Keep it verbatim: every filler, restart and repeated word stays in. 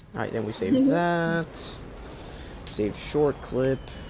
Alright, then we save that. Save short clip.